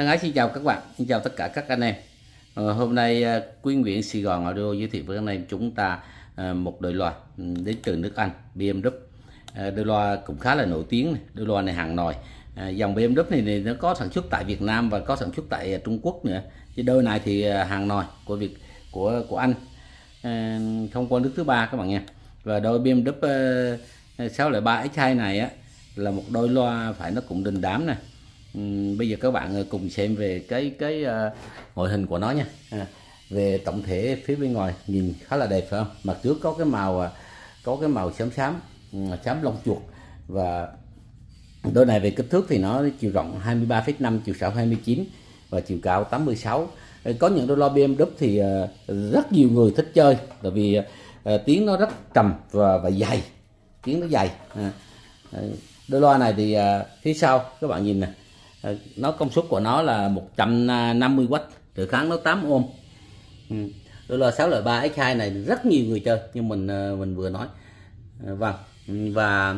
Thân ái xin chào các bạn, xin chào tất cả các anh em. Hôm nay Quý Nguyễn Sài Gòn Audio giới thiệu với anh em chúng ta một đôi loa đến từ nước Anh, BMW. Đôi loa cũng khá là nổi tiếng này. Đôi loa này hàng nòi. Dòng BMW này nó có sản xuất tại Việt Nam và có sản xuất tại Trung Quốc nữa. Chứ đôi này thì hàng nòi của Anh, không qua nước thứ ba các bạn nha. Và đôi BMW 603X2 này á là một đôi loa phải nó cũng đình đám nè. Bây giờ các bạn cùng xem về cái ngoại hình của nó nha. Về tổng thể phía bên ngoài nhìn khá là đẹp phải không? Mặt trước có cái màu xám lông chuột. Và đôi này về kích thước thì nó chiều rộng 23,5, chiều sâu 29 và chiều cao 86. Có những đôi loa BMW thì rất nhiều người thích chơi, tại vì tiếng nó rất trầm và dày, tiếng nó dày. Đôi loa này thì phía sau các bạn nhìn nè, nó công suất của nó là 150W, tự kháng nó 8 ohm. Đôi loa 603X2 này rất nhiều người chơi nhưng mình vừa nói. Vâng, và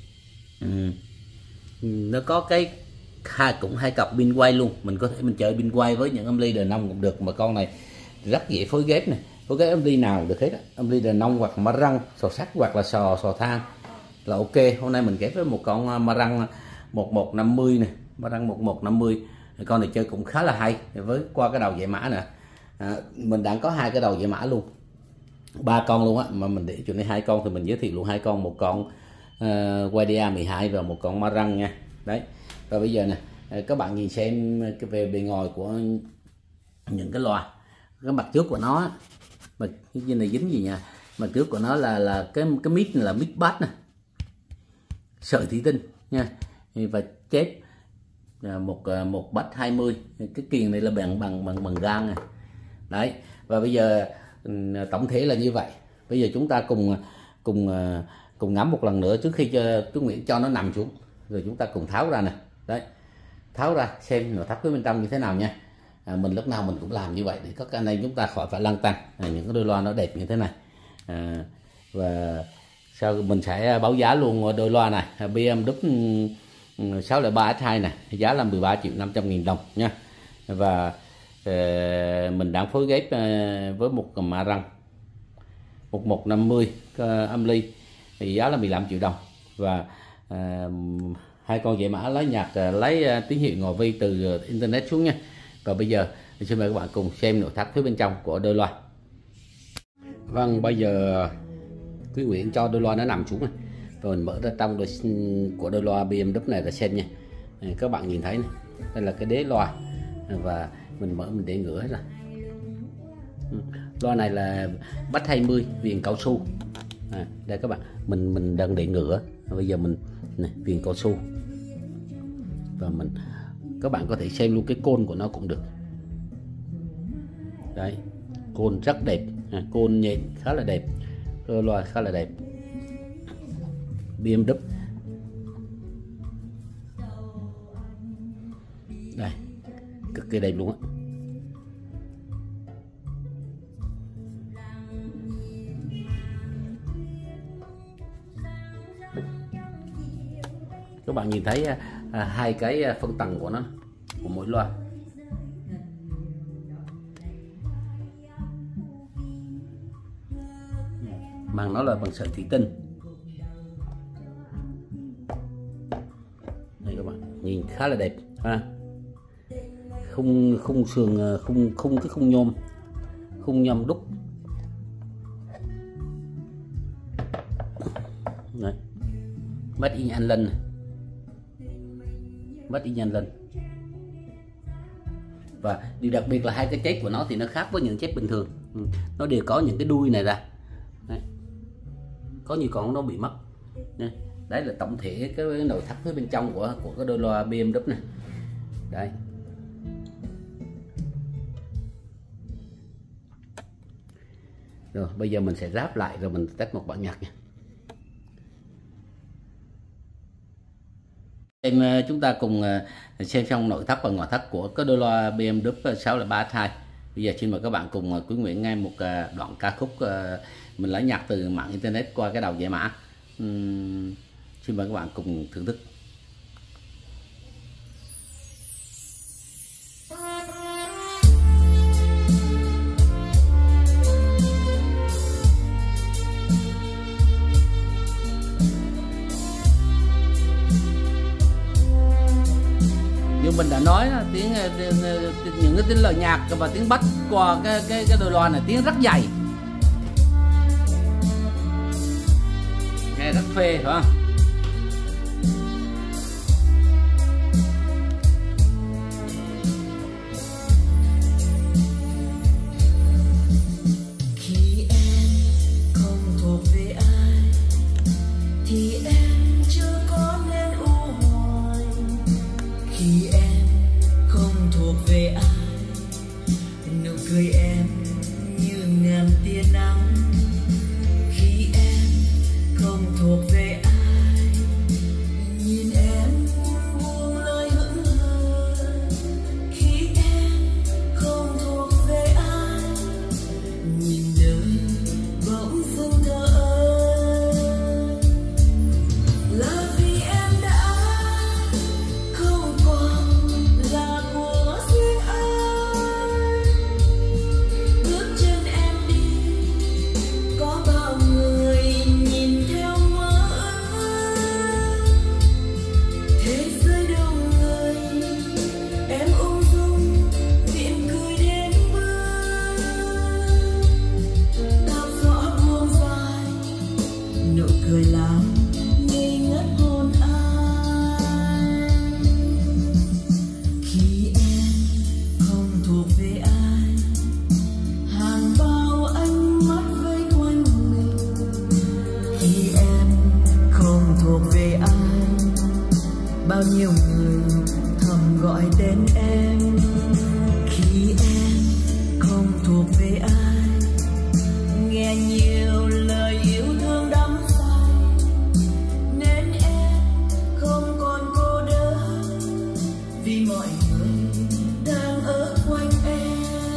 nó có cũng hai cặp pin quay luôn, mình có thể mình chơi pin quay với những âm ly đời nông cũng được. Mà con này rất dễ phối ghép này, phối ghép âm ly nào được hết, âm ly đời nông hoặc ma răng, sò sắt hoặc là sò than là ok. Hôm nay mình ghép với một con ma răng 1150 này, ma răng 1150. Con này chơi cũng khá là hay với qua cái đầu dạy mã nè. Mình đang có hai cái đầu dạy mã luôn, 3 con luôn á, mà mình để chỗ này 2 con thì mình giới thiệu luôn 2 con, một con YDA 12 và một con ma răng nha. Đấy, và bây giờ nè các bạn nhìn xem về bề ngoài của những cái loa. Cái mặt trước của nó, mà cái này dính gì nha, mặt trước của nó là cái mic là mic bass nè, sợi thủy tinh nha, và chép một bass 20. Cái kiềng này là bằng gang này. Đấy, và bây giờ tổng thể là như vậy. Bây giờ chúng ta cùng ngắm một lần nữa trước khi Tuấn Nguyễn cho nó nằm xuống, rồi chúng ta cùng tháo ra nè. Đấy, tháo ra xem nội thất phía bên trong như thế nào nha. Mình lúc nào mình cũng làm như vậy để các anh em chúng ta khỏi phải lăn tăn những cái đôi loa nó đẹp như thế này. Và sau mình sẽ báo giá luôn đôi loa này, BMW 603X2 này, giá là 13.500.000 đồng nha. Và mình đang phối ghép với một ma răng 1150 âm ly thì giá là 15 triệu đồng. Và hai con dạy mã lấy nhạc, lấy tín hiệu ngồi vi từ internet xuống nha. Và bây giờ mình xin mời các bạn cùng xem nội thất phía bên trong của đôi loa. Vâng, bây giờ Quý Nguyễn cho đôi loa nó nằm xuống này, rồi mình mở ra trong của đôi loa BMW này là xem nha. Các bạn nhìn thấy này, đây là cái đế loa và mình mở mình để ngửa ra. Loa này là bass 20 viền cao su. Đây các bạn, mình đang để ngửa. Bây giờ mình này, viền cao su. Và các bạn có thể xem luôn cái côn của nó cũng được. Đấy, côn rất đẹp, côn nhện khá là đẹp, đôi loa khá là đẹp. BMW đây, cực kỳ đẹp luôn á. Các bạn nhìn thấy hai cái phân tầng của nó, của mỗi loa. Màng nó là bằng sợi thủy tinh. Đây các bạn nhìn khá là đẹp ha. Khung sườn, khung nhôm đúc. Đấy, Made in Ireland, Made in Ireland. Và điều đặc biệt là hai cái chép của nó thì nó khác với những chép bình thường. Nó đều có những cái đuôi này ra. Đấy, có nhiều con nó bị mất. Đấy là tổng thể cái nội thất phía bên trong của cái đôi loa BMW này. Đấy, rồi bây giờ mình sẽ ráp lại rồi mình test một bản nhạc nha. Chúng ta cùng xem xong nội thất và ngoại thất của cái đôi loa BMW 603X2. Bây giờ xin mời các bạn cùng Quý Nguyễn nghe một đoạn ca khúc mình lấy nhạc từ mạng internet qua cái đầu giải mã. Xin mời các bạn cùng thưởng thức. đã nói là những cái tiếng lời nhạc và tiếng bass qua cái đôi loa này tiếng rất dày, nghe rất phê phải không? Khi em không thuộc về ai thì em chưa có nên u hoài. Khi em không thuộc về ai, nụ cười em như ngàn tia nắng. Khi em không thuộc về ai, nhìn em buông lời hững hờ. Khi em không thuộc về ai, nhìn đời bỗng dưng thờ ơ. Là vì em đã không còn là của riêng ai. Bước chân em đi, có bao người nhìn theo mơ ước. Thế giới đông người, em ung dung mỉm cười đến bước. Tóc rõ buông vai, nụ cười làm ngây ngất hồn ai. Khi em không thuộc về ai, hàng bao ánh mắt vây quanh mình. Khi em không thuộc về ai, bao nhiêu người thầm gọi tên em. Khi em không thuộc về ai, nghe nhiều lời yêu thương đắm say, nên em không còn cô đơn vì mọi người đang ở quanh em.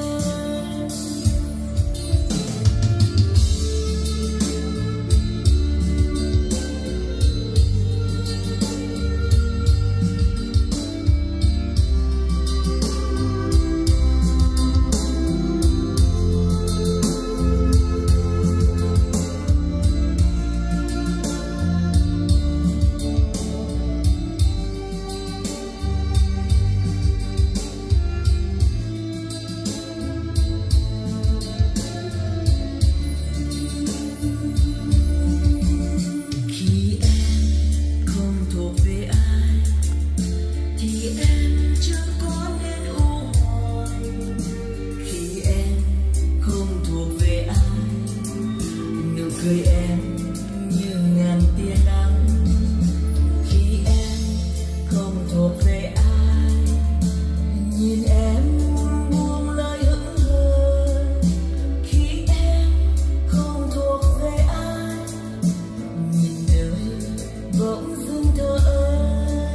Khi em không thuộc về ai thì em chưa có nên u hoài. Khi em không thuộc về ai, nụ cười em như ngàn tia nắng. Khi em không thuộc về ai, nhìn em buông lời hững hờ. Khi em không thuộc về ai, nhìn đời bỗng dưng thờ ơ.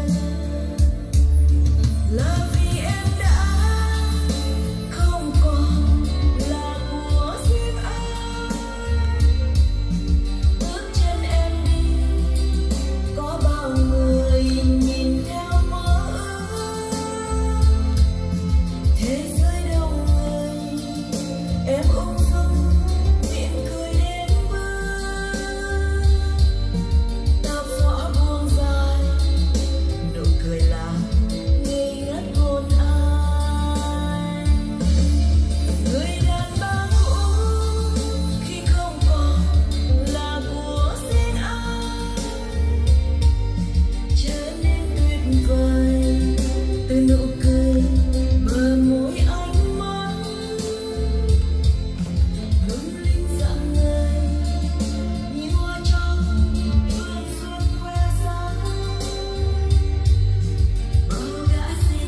Là vì em đã không còn là của riêng ai. Bước chân em đi, có bao người nhìn theo mơ ước. Thế giới đông người, em ung dung mỉm cười đến bước. Tóc rõ buông vai, nụ cười làm ngây ngất hồn ai. Người đàn bà cũ khi không còn là của riêng ai, trở nên tuyệt vời từ nụ cười bờ môi ánh mắt. Lung linh dạng người như hoa trong vườn xuân khoe sáng. Bao đã si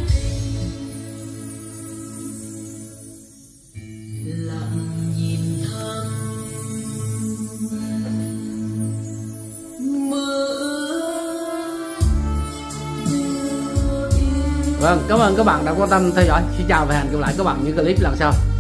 tình lặng nhìn thăm mơ ước đưa yêu. Vâng, cảm ơn các bạn đã quan tâm theo dõi. Xin chào và hẹn gặp lại các bạn những clip lần sau.